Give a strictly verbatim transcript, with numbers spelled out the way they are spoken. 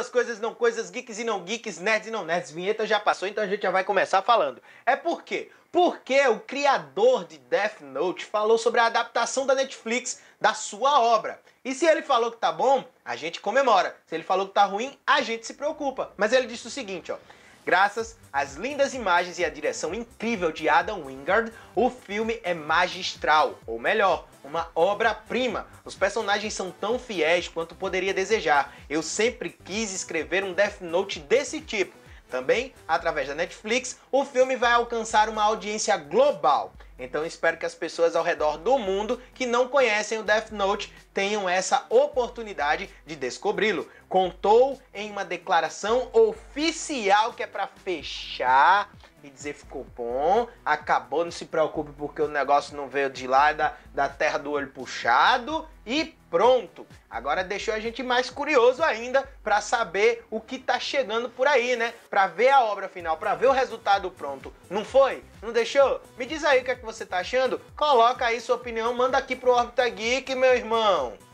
pessoas, coisas não coisas, geeks e não geeks, nerds e não nerds. Vinheta já passou, então a gente já vai começar falando. É por quê? Porque o criador de Death Note falou sobre a adaptação da Netflix da sua obra. E se ele falou que tá bom, a gente comemora. Se ele falou que tá ruim, a gente se preocupa. Mas ele disse o seguinte, ó. Graças às lindas imagens e à direção incrível de Adam Wingard, o filme é magistral, ou melhor, uma obra-prima. Os personagens são tão fiéis quanto poderia desejar. Eu sempre quis escrever um Death Note desse tipo. Também, através da Netflix, o filme vai alcançar uma audiência global. Então espero que as pessoas ao redor do mundo que não conhecem o Death Note tenham essa oportunidade de descobri-lo. Contou em uma declaração oficial que é para fechar e dizer ficou bom, acabou, não se preocupe porque o negócio não veio de lá, da, da terra do olho puxado e pronto. Agora deixou a gente mais curioso ainda para saber o que tá chegando por aí, né? Para ver a obra final, para ver o resultado pronto. Não foi? Não deixou? Me diz aí o que é que você tá achando? Coloca aí sua opinião, manda aqui pro Orbita Geek, meu irmão.